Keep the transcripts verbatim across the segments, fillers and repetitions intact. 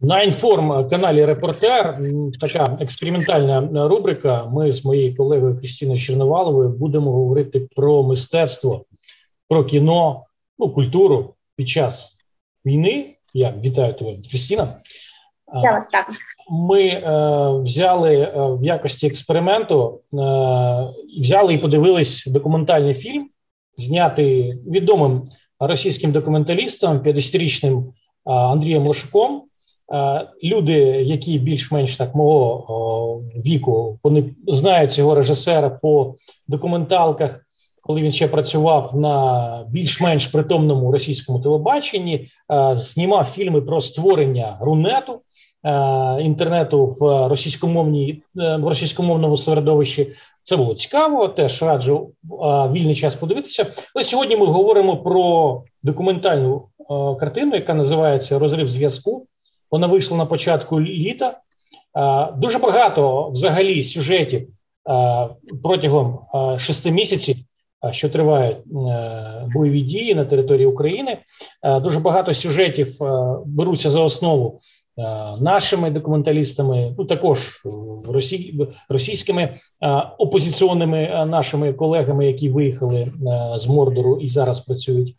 На інформ-каналі «Репортер» така експериментальна рубрика. Ми з моєю колегою Крістіною Черноваловою будемо говорити про мистецтво, про кіно, ну, культуру під час війни. Я вітаю тебе, Крістіна. Я вас також. Ми е, взяли е, в якості експерименту, е, взяли і подивились документальний фільм, знятий відомим російським документалістом, п'ятдесятирічним е, Андрієм Лошуком. Люди, які більш-менш так мого о, віку, вони знають цього режисера по документалках, коли він ще працював на більш-менш притомному російському телебаченні, е, знімав фільми про створення Рунету, е, інтернету в російськомовній, е, в російськомовному середовищі. Це було цікаво, теж раджу е, вільний час подивитися. Але сьогодні ми говоримо про документальну е, картину, яка називається «Розрив зв'язку». Вона вийшла на початку літа. Дуже багато взагалі сюжетів протягом шести місяців, що тривають бойові дії на території України. Дуже багато сюжетів беруться за основу нашими документалістами, ну також росій, російськими опозиційними нашими колегами, які виїхали з Мордору і зараз працюють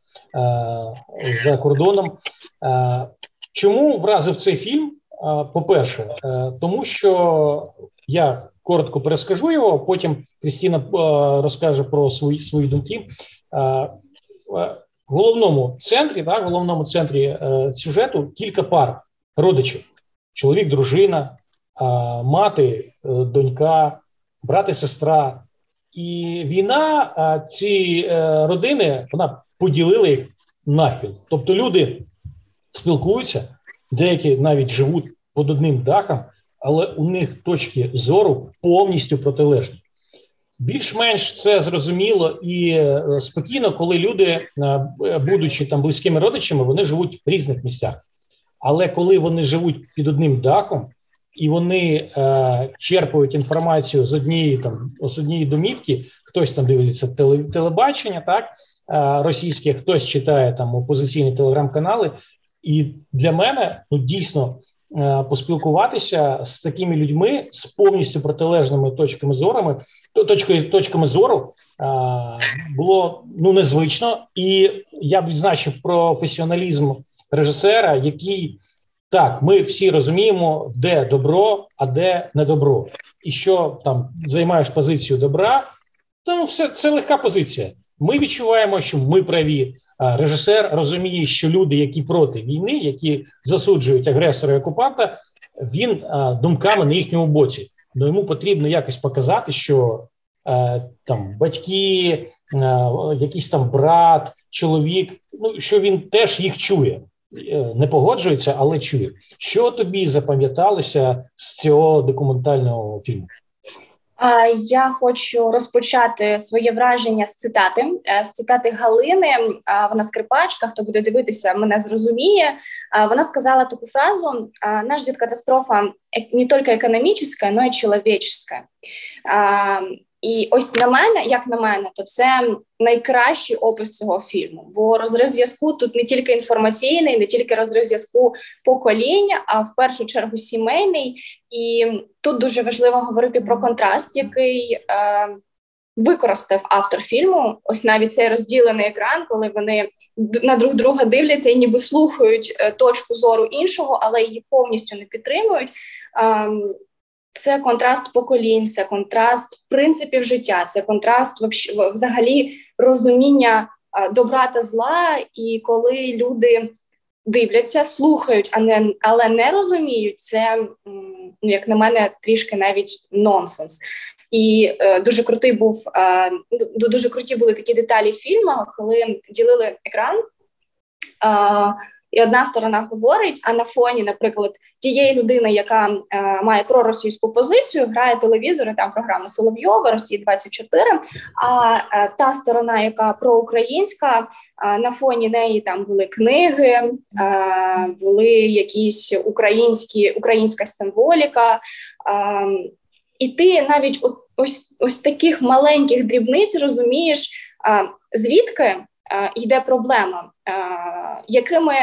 за кордоном. Чому вразив цей фільм? По-перше, тому що я коротко перескажу його, потім Крістіна розкаже про свої, свої думки. В головному центрі, так, в головному центрі сюжету кілька пар родичів. Чоловік, дружина, мати, донька, брат і сестра. І війна, ці родини, вона поділила їх навпіл. Тобто люди спілкуються, деякі навіть живуть під одним дахом, але у них точки зору повністю протилежні. Більш-менш це зрозуміло і спокійно, коли люди, будучи там близькими родичами, вони живуть в різних місцях. Але коли вони живуть під одним дахом, і вони е, черпають інформацію з однієї, там, з однієї домівки, хтось там дивиться теле, телебачення, так, е, російське, хтось читає там опозиційні телеграм-канали. І для мене, ну, дійсно, е, поспілкуватися з такими людьми, з повністю протилежними точками зору, точкою, точками зору е, було, ну, незвично. І я б відзначив професіоналізм режисера, який, так, ми всі розуміємо, де добро, а де не добро. І що там займаєш позицію добра, то, ну, все, це легка позиція. Ми відчуваємо, що ми праві. Режисер розуміє, що люди, які проти війни, які засуджують агресора і окупанта, він а, думками на їхньому боці. Но йому потрібно якось показати, що а, там батьки, а, якийсь там брат, чоловік, ну, що він теж їх чує. Не погоджується, але чує. Що тобі запам'яталося з цього документального фільму? Я хочу розпочати своє враження з цитати, з цитати Галини. Вона скрипачка, хто буде дивитися, мене зрозуміє. Вона сказала таку фразу: «Нас ждет катастрофа не тільки економічна, але й чоловічна». І ось на мене, як на мене, то це найкращий опис цього фільму. Бо розрив зв'язку тут не тільки інформаційний, не тільки розрив зв'язку покоління, а в першу чергу сімейний. І тут дуже важливо говорити про контраст, який е, використав автор фільму. Ось навіть цей розділений екран, коли вони на друг друга дивляться і ніби слухають е, точку зору іншого, але її повністю не підтримують. Е, Це контраст поколінь, це контраст принципів життя, це контраст взагалі розуміння добра та зла. І коли люди дивляться, слухають, а не, але не розуміють, це, ну, як на мене, трішки навіть нонсенс. І е, дуже крутий був, е, дуже круті були такі деталі фільму, коли ділили екран, е, і одна сторона говорить, а на фоні, наприклад, тієї людини, яка е, має проросійську позицію, грає телевізор, і там програма Соловйова, Росія двадцять чотири, а е, та сторона, яка проукраїнська, е, на фоні неї там були книги, е, були якісь українські, українська символіка. Е, і ти навіть ось, ось таких маленьких дрібниць розумієш, е, звідки е, йде проблема, е, якими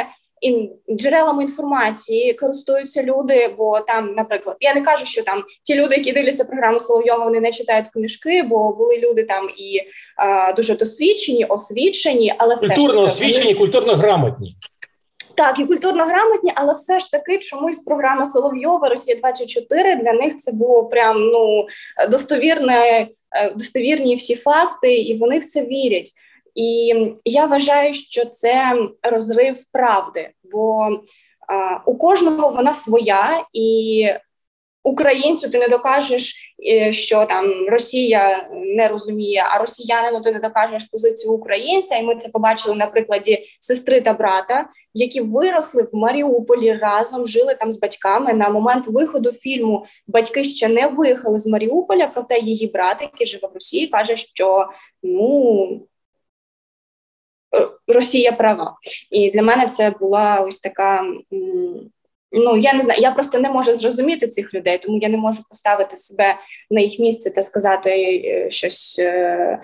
ін, джерелами інформації користуються люди, бо там, наприклад, я не кажу, що там ті люди, які дивляться програму Соловйова, вони не читають книжки, бо були люди там і е, дуже досвідчені, освічені, але все культурно ж освічені, вони... культурно грамотні. Так, і культурно грамотні, але все ж таки чомусь програма Соловйова, Росія двадцять чотири, для них це було прям, ну, достовірне, достовірні всі факти, і вони в це вірять. І я вважаю, що це розрив правди, бо а, у кожного вона своя, і українцю ти не докажеш, що там Росія не розуміє, а росіянину ти не докажеш позицію українця. І ми це побачили на прикладі сестри та брата, які виросли в Маріуполі разом, жили там з батьками. На момент виходу фільму батьки ще не виїхали з Маріуполя, проте її брат, який живе в Росії, каже, що ну Росія права. І для мене це була ось така... Ну, я не знаю, я просто не можу зрозуміти цих людей, тому я не можу поставити себе на їх місце та сказати щось е,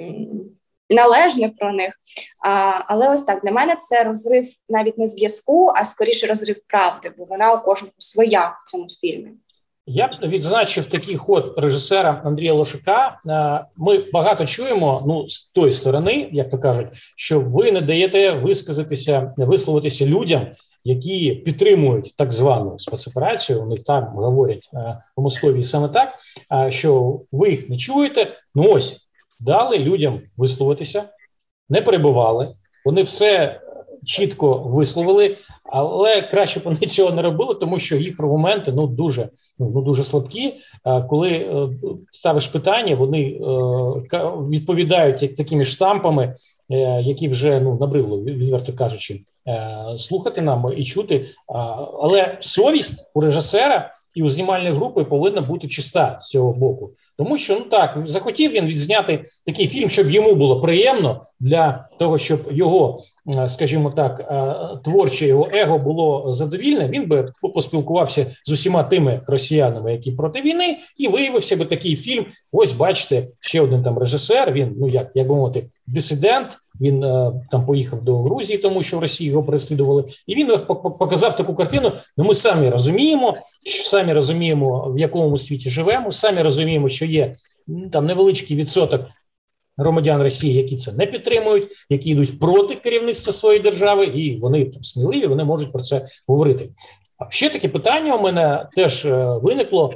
належне про них. А, але ось так, для мене це розрив навіть не зв'язку, а скоріше розрив правди, бо вона у кожного своя в цьому фільмі. Я б відзначив такий ход режисера Андрія Лошака. Ми багато чуємо, ну, з тої сторони, як то кажуть, що ви не даєте висказатися, висловитися людям, які підтримують так звану спецоперацію. У них там говорять у Московії саме так, що ви їх не чуєте. Ну ось, дали людям висловитися, не перебивали, вони все чітко висловили, але краще б вони цього не робили, тому що їх аргументи ну дуже ну дуже слабкі. Коли е, ставиш питання, вони е, відповідають як такими штампами, е, які вже ну набридло, відверто кажучи, е, слухати нам і чути. Але совість у режисера і у знімальної групи повинна бути чиста з цього боку. Тому що, ну так, захотів він відзняти такий фільм, щоб йому було приємно, для того, щоб його, скажімо так, творче його его було задовільне, він би поспілкувався з усіма тими росіянами, які проти війни, і виявився би такий фільм. Ось, бачите, ще один там режисер, він, ну як, як би мовити, дисидент, він е, там поїхав до Грузії, тому що в Росії його переслідували, і він показав таку картину. Ну, ми самі розуміємо, самі розуміємо, в якому ми світі живемо, самі розуміємо, що є там невеличкий відсоток громадян Росії, які це не підтримують, які йдуть проти керівництва своєї держави, і вони там сміливі, вони можуть про це говорити. А ще таке питання у мене теж е, виникло,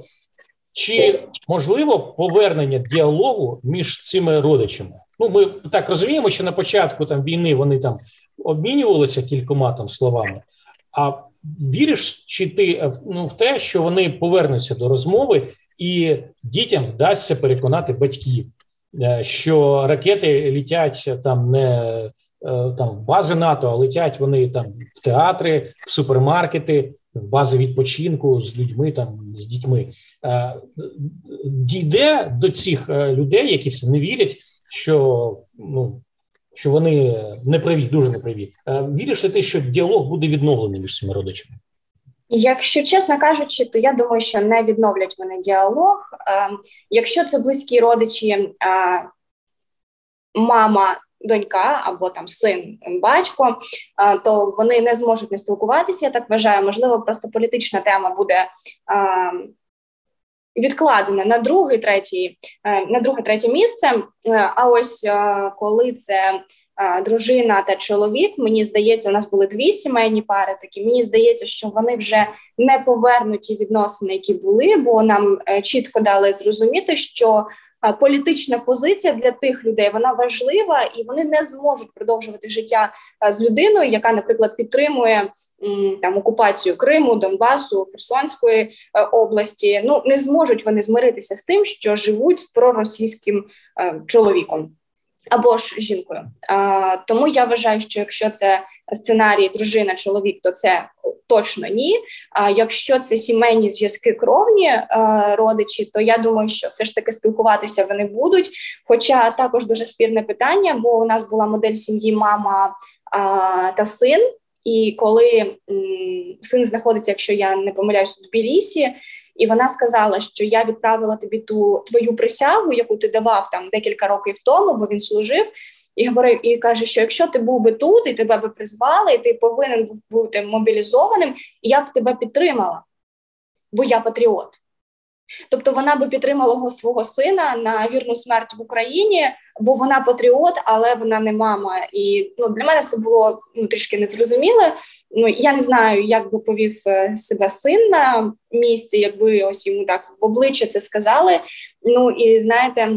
чи можливо повернення діалогу між цими родичами? Ну, ми так розуміємо, що на початку там війни вони там обмінювалися кількома там словами. А віриш чи ти ну, в те, що вони повернуться до розмови і дітям вдасться переконати батьків, що ракети летять там не там в бази НАТО, а летять вони там в театри, в супермаркети, в бази відпочинку з людьми, там з дітьми. Дійде до цих людей, які все не вірять, що ну що вони не праві, дуже не праві. Віриш ли ти, що діалог буде відновлений між цими родичами? Якщо чесно кажучи, то я думаю, що не відновлять вони діалог. Якщо це близькі родичі, мама, донька або там син, батько, то вони не зможуть не спілкуватися, я так вважаю. Можливо, просто політична тема буде відкладена на друге, третє, на друге, третє місце. А ось коли це дружина та чоловік, мені здається, у нас були дві сімейні пари такі, мені здається, що вони вже не повернуть ті відносини, які були, бо нам чітко дали зрозуміти, що політична позиція для тих людей, вона важлива, і вони не зможуть продовжувати життя з людиною, яка, наприклад, підтримує там окупацію Криму, Донбасу, Херсонської області. Ну, не зможуть вони змиритися з тим, що живуть з проросійським чоловіком або ж жінкою. А, тому я вважаю, що якщо це сценарій дружина-чоловік, то це точно ні. А якщо це сімейні зв'язки кровні а, родичі, то я думаю, що все ж таки спілкуватися вони будуть. Хоча також дуже спірне питання, бо у нас була модель сім'ї мама а, та син, і коли м, син знаходиться, якщо я не помиляюсь, у Тбілісі, і вона сказала, що я відправила тобі ту твою присягу, яку ти давав там декілька років тому, бо він служив, і говорив, і каже, що якщо ти був би тут, і тебе би призвали, і ти повинен був бути мобілізованим, я б тебе підтримала, бо я патріот. Тобто вона би підтримала свого сина на вірну смерть в Україні, бо вона патріот, але вона не мама. І ну, для мене це було ну, трішки незрозуміле. Ну, я не знаю, як би повів себе син на місці, якби ось йому так в обличчя це сказали. Ну і знаєте,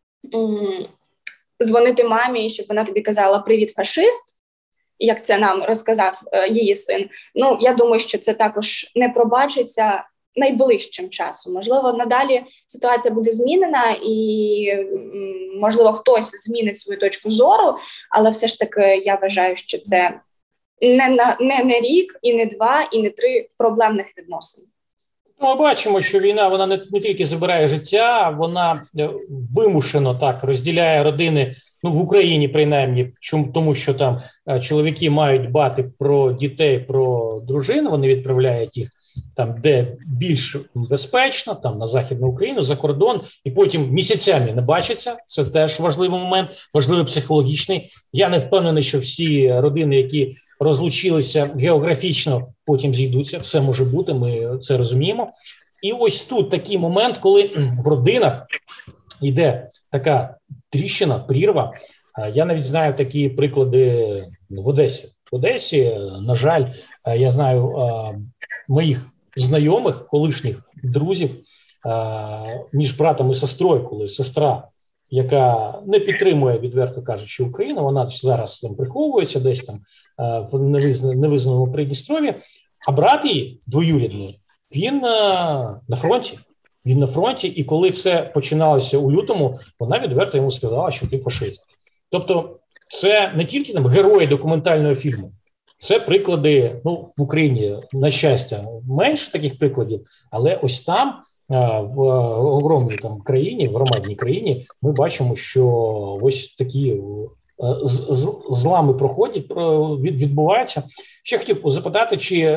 дзвонити мамі, щоб вона тобі казала «Привіт, фашист», як це нам розказав її син. Ну, я думаю, що це також не пробачиться найближчим часом. Можливо, надалі ситуація буде змінена і, можливо, хтось змінить свою точку зору, але все ж таки я вважаю, що це не, на, не, не рік, і не два, і не три проблемних відносин. Ми бачимо, що війна вона не, не тільки забирає життя, вона вимушено так розділяє родини, ну в Україні принаймні, чому, тому що там чоловіки мають дбати про дітей, про дружин, вони відправляють їх там, де більш безпечно, там на Західну Україну, за кордон, і потім місяцями не бачаться. Це теж важливий момент, важливий психологічний. Я не впевнений, що всі родини, які розлучилися географічно, потім зійдуться. Все може бути, ми це розуміємо. І ось тут такий момент, коли в родинах йде така тріщина, прірва. Я навіть знаю такі приклади в Одесі. В Одесі, на жаль, я знаю моїх знайомих, колишніх друзів, між братом і сестрою, коли сестра, яка не підтримує, відверто кажучи, Україну, вона зараз там приховується десь там в невизнаному Придністров'ї, а брат її, двоюрідний, він на фронті. Він на фронті, і коли все починалося у лютому, вона відверто йому сказала, що ти фашист. Тобто це не тільки там герої документального фільму, це приклади, ну, в Україні, на щастя, менше таких прикладів, але ось там, в огромній там країні, в громадній країні, ми бачимо, що ось такі злами проходять, відбуваються. Ще хотів запитати, чи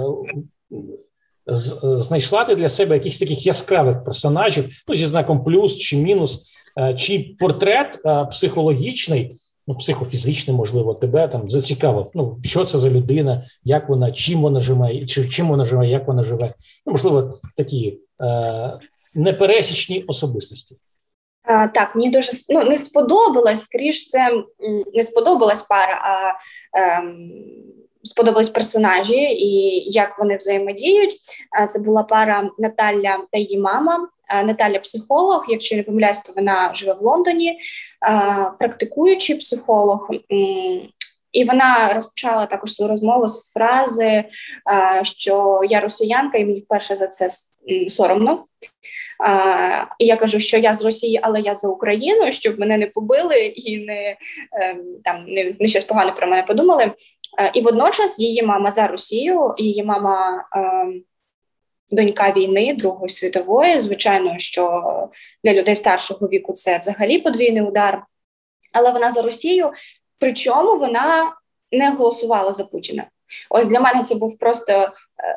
знайшла ти для себе якихось таких яскравих персонажів, ну, зі знаком плюс чи мінус, чи портрет психологічний, ну, психофізичний, можливо, тебе там зацікавив, ну, що це за людина, як вона, чим вона живе, чи чим вона живе, як вона живе, ну, можливо, такі е, непересічні особистості. А, так, мені дуже ну, не сподобалось, скоріш це не сподобалась пара, а ем, сподобались персонажі і як вони взаємодіють. Це була пара Наталя та її мама. Наталя психолог, якщо не помиляюсь, то вона живе в Лондоні, практикуючий психолог. І вона розпочала також свою розмову з фрази, що я росіянка і мені вперше за це соромно. І я кажу, що я з Росії, але я за Україну, щоб мене не побили і не, там, не, не щось погане про мене подумали. І водночас її мама за Росію, її мама донька війни Другої світової. Звичайно, що для людей старшого віку це взагалі подвійний удар. Але вона за Росію, причому вона не голосувала за Путіна. Ось для мене це був просто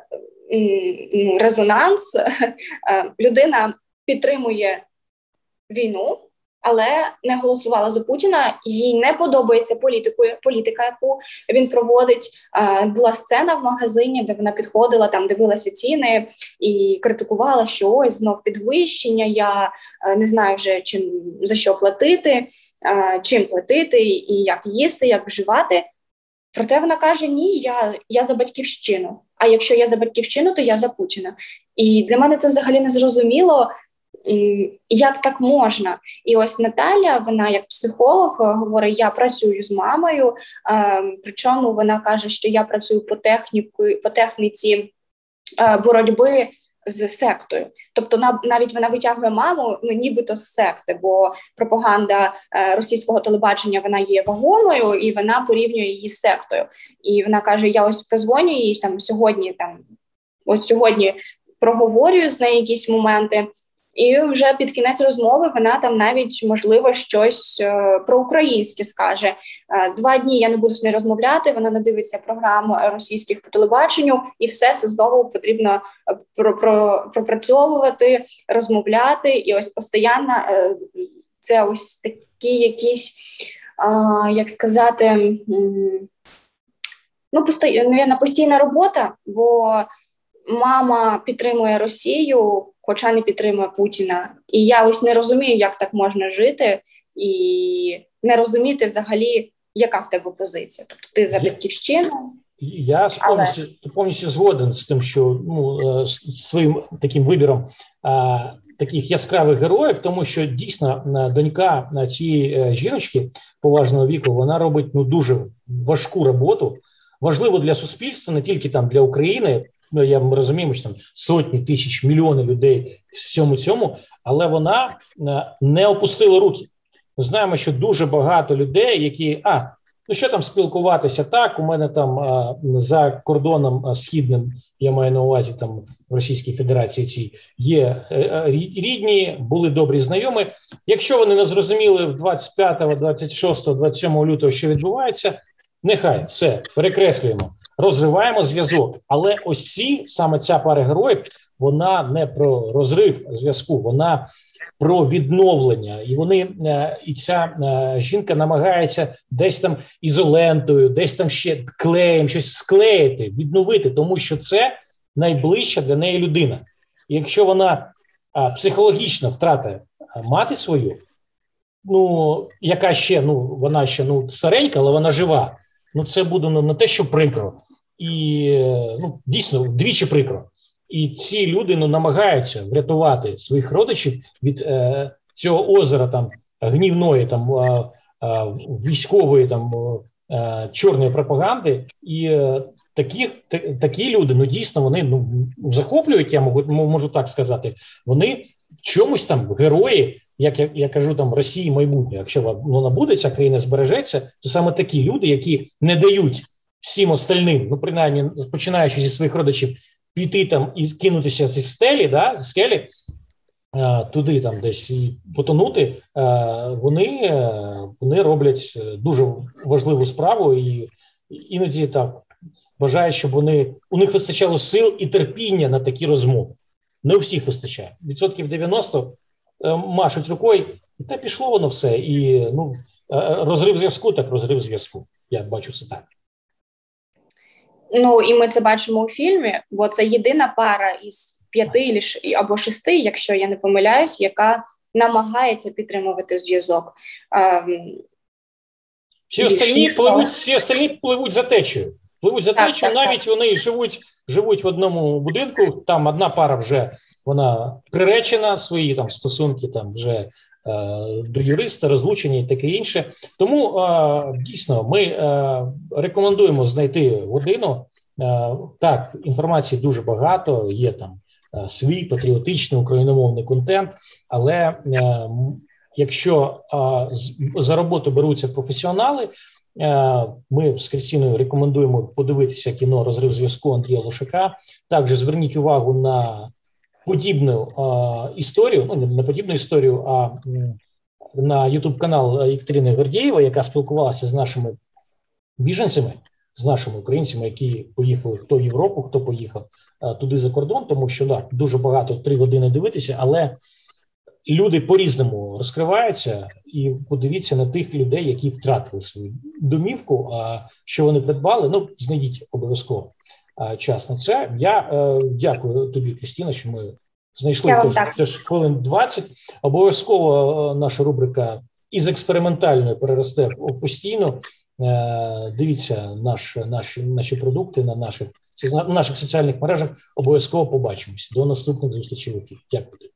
е, резонанс. Людина підтримує війну, але не голосувала за Путіна, їй не подобається політика, яку він проводить. Була сцена в магазині, де вона підходила, там дивилася ціни і критикувала, що ось знов підвищення, я не знаю вже, чим, за що платити, чим платити і як їсти, як вживати. Проте вона каже, ні, я, я за батьківщину, а якщо я за батьківщину, то я за Путіна. І для мене це взагалі не зрозуміло, як так можна? І ось Наталя, вона як психолог говорить, я працюю з мамою, е, причому вона каже, що я працюю по, техніку, по техніці е, боротьби з сектою. Тобто навіть вона витягує маму, ну, нібито з секти, бо пропаганда е, російського телебачення, вона є вагомою, і вона порівнює її з сектою. І вона каже, я ось позвоню їй там сьогодні, там, ось сьогодні проговорюю з нею якісь моменти, і вже під кінець розмови вона там навіть, можливо, щось е, проукраїнське скаже. Е, два дні я не буду з нею розмовляти, вона не дивиться програм російських по телебаченню, і все це знову потрібно про, про, пропрацьовувати, розмовляти. І ось постійно е, це ось такі якісь як сказати, ну, постійна, постійна робота, бо мама підтримує Росію, хоча не підтримує Путіна. І я ось не розумію, як так можна жити, і не розуміти взагалі, яка в тебе позиція. Тобто ти за Батьківщину. Я повністю, але... повністю згоден з тим, що ну, своїм таким вибіром а, таких яскравих героїв, тому що дійсно донька цієї жіночки поважного віку, вона робить ну, дуже важку роботу, важливо для суспільства, не тільки там для України. Ну, я ми розуміємо, що там сотні тисяч, мільйони людей в всьому цьому, але вона не опустила руки. Ми знаємо, що дуже багато людей, які, а, ну що там спілкуватися, так, у мене там а, за кордоном а, східним, я маю на увазі там в Російській Федерації ці, є а, рідні, були добрі знайомі. Якщо вони не зрозуміли двадцять п'ятого, двадцять шостого, двадцять сьомого лютого, що відбувається, нехай, все, перекреслюємо. Розриваємо зв'язок, але ось ці, саме ця пара героїв, вона не про розрив зв'язку, вона про відновлення. І вони, і ця жінка намагається десь там ізолентою, десь там ще клеєм, щось склеїти, відновити, тому що це найближча для неї людина. І якщо вона психологічно втратить мати свою, ну, яка ще, ну, вона ще ну, старенька, але вона жива, ну, це буде ну, не те, що прикро. І, ну, дійсно, вдвічі прикро. І ці люди, ну, намагаються врятувати своїх родичів від е, цього озера, там, гнівної, там, е, е, військової, там, е, чорної пропаганди. І е, такі, т, такі люди, ну, дійсно, вони, ну, захоплюють, я можу, можу так сказати, вони в чомусь там герої, як я, я кажу, там Росії майбутнє, якщо вона буде, ця країна збережеться, то саме такі люди, які не дають всім остальним, ну принаймні починаючи зі своїх родичів, піти там і кинутися зі стелі, да, зі скелі, а, туди там десь і потонути, а, вони, вони роблять дуже важливу справу і іноді так бажаю, щоб вони, у них вистачало сил і терпіння на такі розмови. Не у всіх вистачає. Відсотків дев'яносто машуть рукою, і та пішло воно все. І ну, розрив зв'язку, так розрив зв'язку. Я бачу це так. Ну, і ми це бачимо у фільмі, бо це єдина пара із п'яти або шести, якщо я не помиляюсь, яка намагається підтримувати зв'язок. Всі остальні пливуть, всі остальні пливуть за течією. Пливуть за течією, навіть так. Вони живуть, живуть в одному будинку, там одна пара вже, вона приречена, свої там стосунки там вже е, до юриста, розлучені і таке інше. Тому е, дійсно ми е, рекомендуємо знайти годину. Е, так, інформації дуже багато, є там е, свій патріотичний україномовний контент, але е, якщо е, за роботу беруться професіонали, ми з Крістіною рекомендуємо подивитися кіно «Розрив зв'язку» Андрія Лошака. Також зверніть увагу на подібну а, історію, ну, не подібну історію, а на ютуб-канал Єкатерини Гордєєвої, яка спілкувалася з нашими біженцями, з нашими українцями, які поїхали хто в Європу, хто поїхав а, туди за кордон, тому що так, дуже багато, три години дивитися, але люди по-різному розкриваються, і подивіться на тих людей, які втратили свою домівку, а що вони придбали, ну, знайдіть обов'язково час на це. Я е, дякую тобі, Крістіна, що ми знайшли теж, теж хвилин двадцять. Обов'язково наша рубрика із експериментальної переросте в постійну. Е, дивіться наш, наші, наші продукти на наших, на наших соціальних мережах. Обов'язково побачимось. До наступних зустрічей в ефірі. Дякую.